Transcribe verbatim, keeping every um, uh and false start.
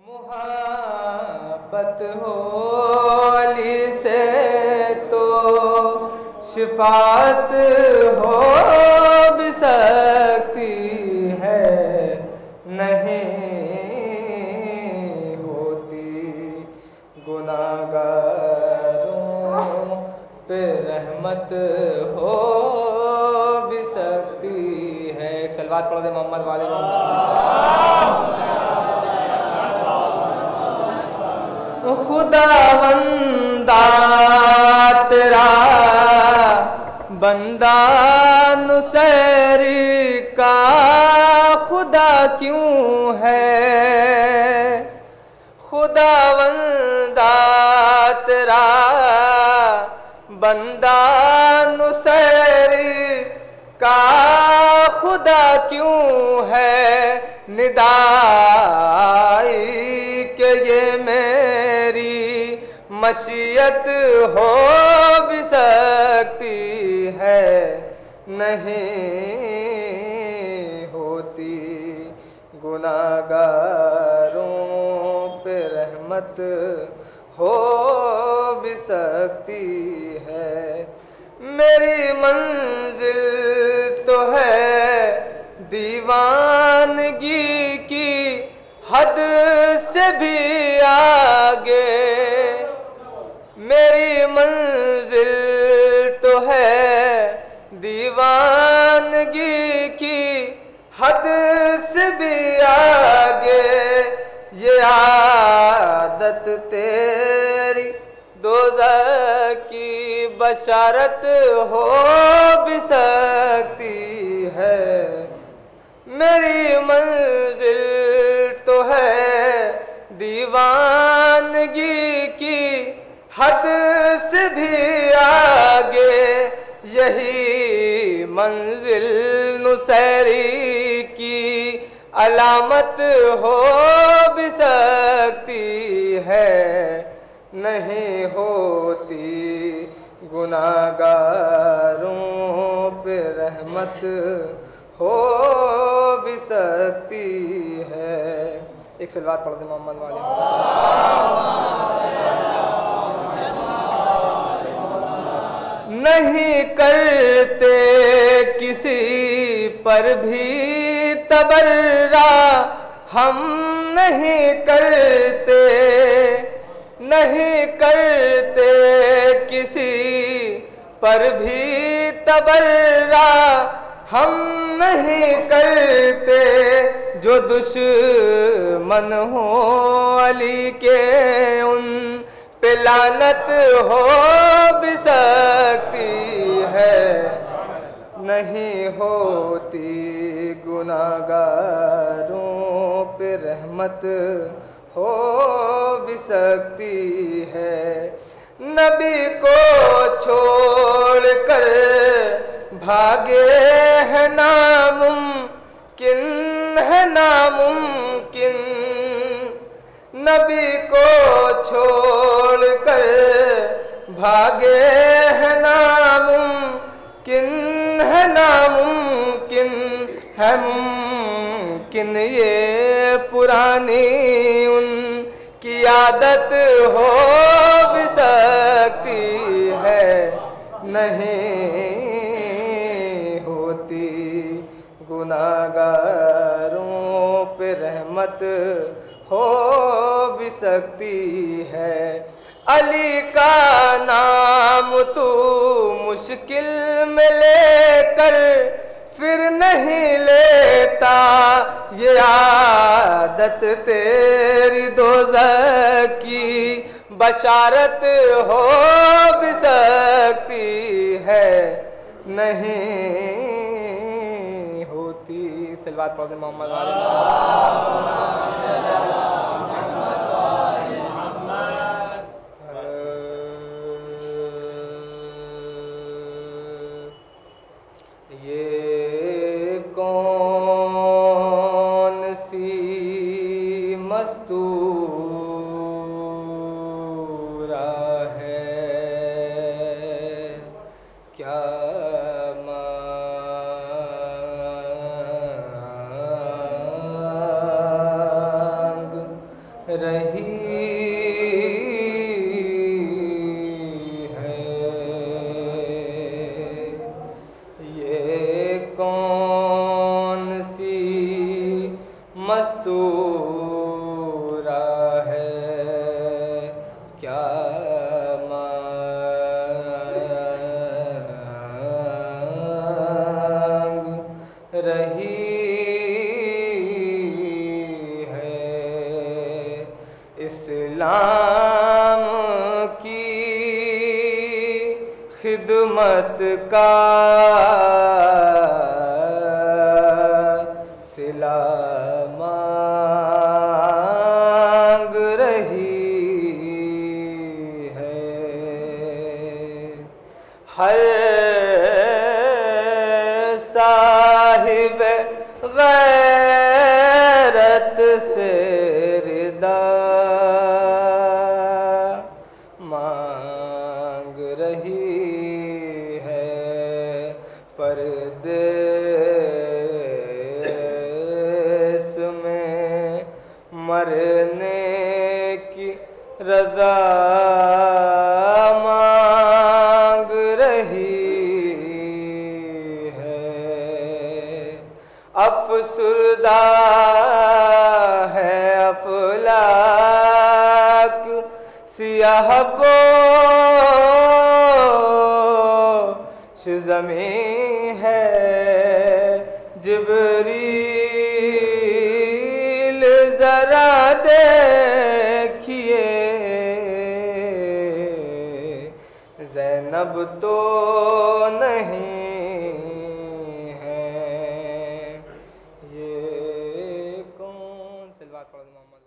मोहब्बत हो अली से तो शिफात हो भी सकती है, नहीं होती गुनाहगारों पे रहमत हो भी सकती है। एक सलवात पढ़ दे मोहम्मद वाले मोहम्मद। खुदावंदा तेरा बंदा नुसैरी का खुदा क्यों है? खुदावंदा तेरा बंदा नुसैरी का खुदा क्यों है? निदाई के ये मेरी मशीयत हो भी सकती है, नहीं होती गुनाहगारों पे रहमत हो भी सकती है। मेरी मंजिल तो है दीवानगी की हद से भी आगे, मेरी मंजिल तो है दीवानगी की हद से भी आगे। ये आदत तेरी दोज़ख की बशारत हो भी सकती है। मेरी मंजिल तो है दीवानगी की हद से भी आगे, यही मंजिल नुसैरी की अलामत हो भी सकती है, नहीं होती गुनाहगारों पे रहमत हो भी सकती है। एक सलवात पढ़ दे मोहम्मद वाले। नहीं करते किसी पर भी तबर्रा हम, नहीं करते नहीं करते किसी पर भी तबर्रा हम, नहीं करते जो दुश्मन हो अली के उन पे लानत हो भी सकती है, नहीं होती गुनाहगारों पे रहमत हो भी सकती है। नबी को छोड़कर भागे है नामुमकिन है नामुमकिन, नबी को छोड़कर भागे है नामुमकिन है नामुमकिन है मुमकिन ये पुरानी उनकी आदत हो भी सकती है, नहीं होती गुनाहगारों पे रहमत हो भी सकती है। अली का नाम तू मुश्किल में लेकर फिर नहीं लेता, ये आदत तेरी दोज़ख की बशारत हो भी सकती है, नहीं होती। सलवात पढ़ दे मोहम्मद वाले। ये कौन सी मस्तूरा है, क्या मांग मोहब्बत का सिला मांग रही है। हर साहिब गैरत से रिदा मांग रही है, परदेस में मरने की रज़ा मांग रही है। अफसुर्दा है अफलाक सियाह पोश ज़मीं है। जिब्रील ज़रा देखिए, ज़ैनब तो नहीं है। ये कौन? सलवात पढ़ो मोहम्मद।